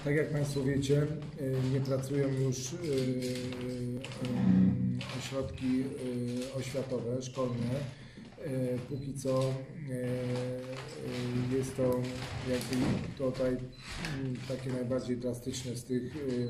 Tak jak Państwo wiecie, nie pracują już ośrodki oświatowe, szkolne. Póki co jest to jakby tutaj takie najbardziej drastyczne z tych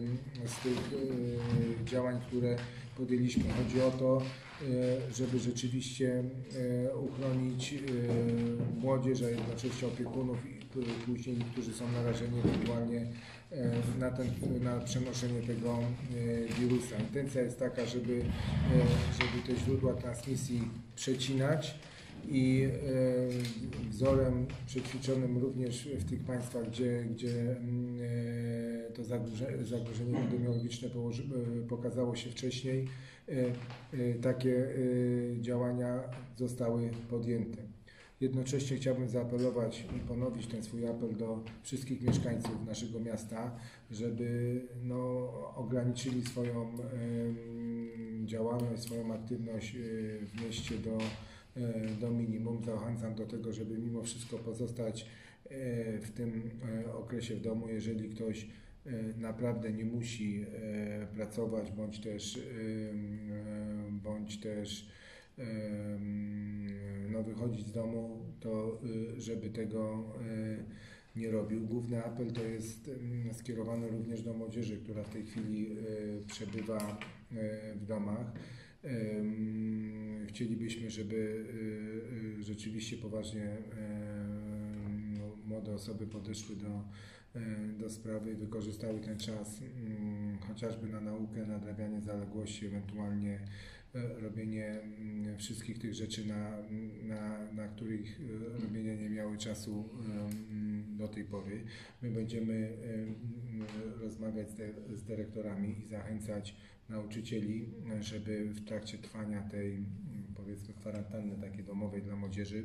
działań, które podjęliśmy. Chodzi o to, żeby rzeczywiście uchronić młodzież, a jednocześnie opiekunów i później, którzy są narażeni ewentualnie na przenoszenie tego wirusa. Intencja jest taka, żeby te źródła transmisji przecinać i wzorem przećwiczonym również w tych państwach, gdzie to zagrożenie epidemiologiczne pokazało się wcześniej, takie działania zostały podjęte. Jednocześnie chciałbym zaapelować i ponowić ten swój apel do wszystkich mieszkańców naszego miasta, żeby ograniczyli swoją działalność, swoją aktywność w mieście do minimum. Zachęcam do tego, żeby mimo wszystko pozostać w tym okresie w domu, jeżeli ktoś naprawdę nie musi pracować, bądź też wychodzić z domu, to żeby tego nie robił. Główny apel to jest skierowany również do młodzieży, która w tej chwili przebywa w domach. Chcielibyśmy, żeby rzeczywiście poważnie młode osoby podeszły do sprawy i wykorzystały ten czas chociażby na naukę, nadrabianie zaległości, ewentualnie robienie wszystkich tych rzeczy, na których robienie nie miały czasu do tej pory. My będziemy rozmawiać z dyrektorami i zachęcać nauczycieli, żeby w trakcie trwania tej, powiedzmy, kwarantanny takiej domowej dla młodzieży,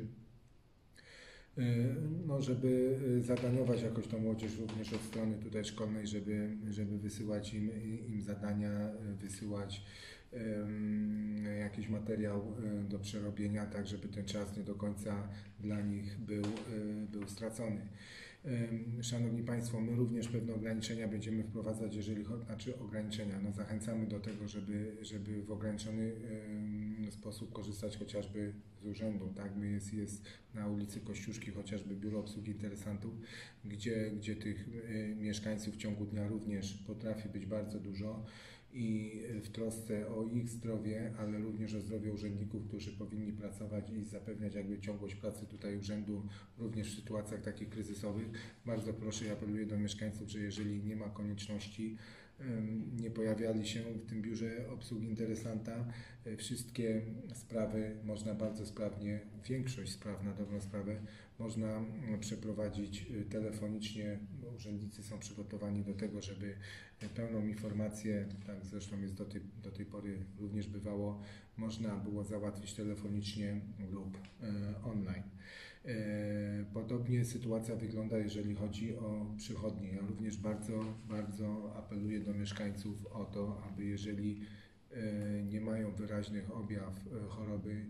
żeby zadaniować jakoś tą młodzież również od strony tutaj szkolnej, żeby wysyłać im zadania, wysyłać jakiś materiał do przerobienia, tak żeby ten czas nie do końca dla nich był stracony. Szanowni Państwo, my również pewne ograniczenia będziemy wprowadzać, zachęcamy do tego, żeby w ograniczony sposób korzystać chociażby z urzędu. Tak? Jest na ulicy Kościuszki chociażby biuro obsługi interesantów, gdzie tych mieszkańców w ciągu dnia również potrafi być bardzo dużo i w trosce o ich zdrowie, ale również o zdrowie urzędników, którzy powinni pracować i zapewniać jakby ciągłość pracy tutaj urzędu, również w sytuacjach takich kryzysowych. Bardzo proszę i apeluję do mieszkańców, że jeżeli nie ma konieczności, nie pojawiali się w tym biurze obsługi interesanta, wszystkie sprawy można bardzo sprawnie, większość spraw na dobrą sprawę można przeprowadzić telefonicznie. Urzędnicy są przygotowani do tego, żeby pełną informację, tak zresztą jest do tej pory również bywało, można było załatwić telefonicznie lub online. Podobnie sytuacja wygląda, jeżeli chodzi o przychodnie. Ja również bardzo apeluję do mieszkańców o to, aby jeżeli nie mają wyraźnych objaw choroby,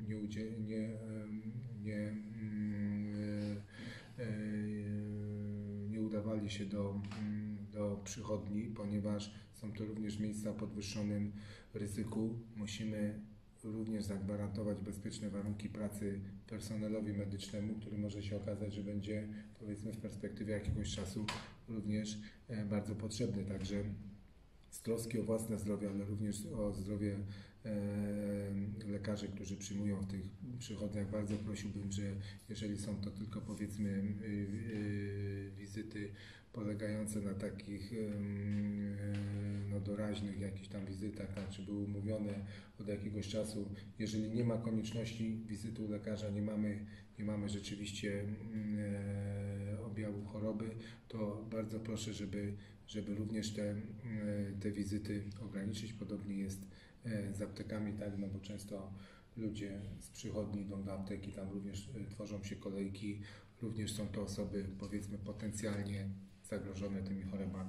nie udawali się do przychodni, ponieważ są to również miejsca o podwyższonym ryzyku. Musimy również zagwarantować bezpieczne warunki pracy personelowi medycznemu, który może się okazać, że będzie, powiedzmy, w perspektywie jakiegoś czasu również bardzo potrzebny. Także z troski o własne zdrowie, ale również o zdrowie lekarzy, którzy przyjmują w tych przychodniach, bardzo prosiłbym, że jeżeli są to tylko, powiedzmy, wizyty polegające na takich doraźnych jakichś tam wizytach, tak, czy były umówione od jakiegoś czasu, jeżeli nie ma konieczności wizyty u lekarza, nie mamy rzeczywiście objawu choroby, to bardzo proszę, żeby również te wizyty ograniczyć. Podobnie jest z aptekami, tak, bo często ludzie z przychodni idą do apteki, tam również tworzą się kolejki, również są to osoby, powiedzmy, potencjalnie zagrożone tymi chorobami.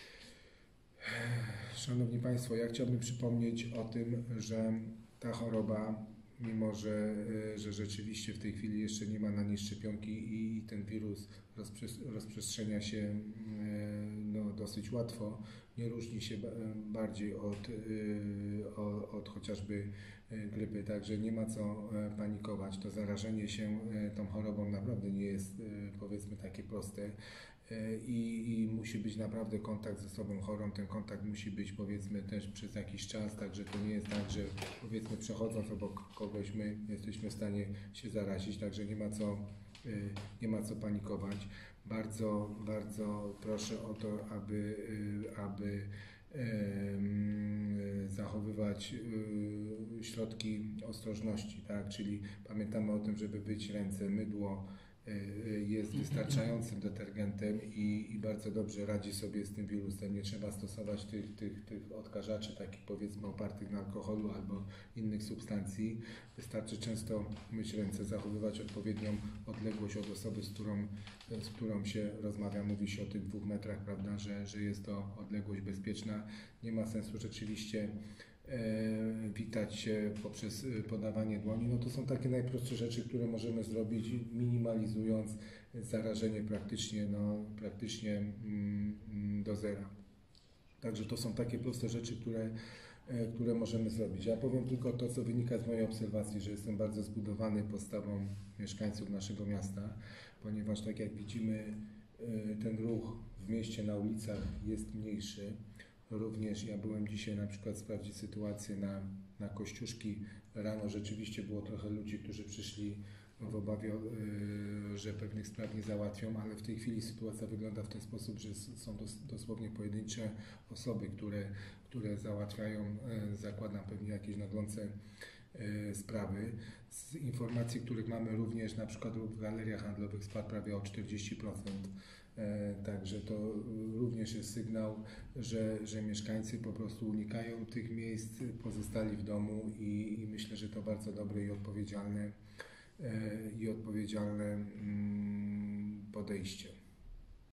Szanowni Państwo, ja chciałbym przypomnieć o tym, że ta choroba, mimo że rzeczywiście w tej chwili jeszcze nie ma na niej szczepionki i ten wirus rozprzestrzenia się dosyć łatwo, nie różni się bardziej od chociażby grypy, także nie ma co panikować. To zarażenie się tą chorobą naprawdę nie jest, powiedzmy, takie proste. I musi być naprawdę kontakt z osobą chorą. Ten kontakt musi być, powiedzmy, też przez jakiś czas, także to nie jest tak, że, powiedzmy, przechodząc obok kogoś my jesteśmy w stanie się zarazić, także nie ma co panikować. Bardzo, bardzo proszę o to, aby zachowywać środki ostrożności, tak? Czyli pamiętamy o tym, żeby myć ręce, mydło jest wystarczającym detergentem i bardzo dobrze radzi sobie z tym wirusem. Nie trzeba stosować tych odkażaczy, takich, powiedzmy, opartych na alkoholu albo innych substancji. Wystarczy często myć ręce, zachowywać odpowiednią odległość od osoby, z którą się rozmawia. Mówi się o tych 2 metrach, prawda, że jest to odległość bezpieczna. Nie ma sensu rzeczywiście witać się poprzez podawanie dłoni. No to są takie najprostsze rzeczy, które możemy zrobić, minimalizując zarażenie praktycznie do zera. Także to są takie proste rzeczy, które możemy zrobić. Ja powiem tylko to, co wynika z mojej obserwacji, że jestem bardzo zbudowany postawą mieszkańców naszego miasta, ponieważ, tak jak widzimy, ten ruch w mieście na ulicach jest mniejszy. Również ja byłem dzisiaj na przykład sprawdzić sytuację na Kościuszki. Rano rzeczywiście było trochę ludzi, którzy przyszli w obawie, że pewnych spraw nie załatwią, ale w tej chwili sytuacja wygląda w ten sposób, że są dosłownie pojedyncze osoby, które załatwiają, zakładam, pewnie jakieś naglące sprawy. Z informacji, których mamy, również na przykład w galeriach handlowych spadł prawie o 40%. Także to również jest sygnał, że mieszkańcy po prostu unikają tych miejsc, pozostali w domu i myślę, że to bardzo dobre i odpowiedzialne podejście.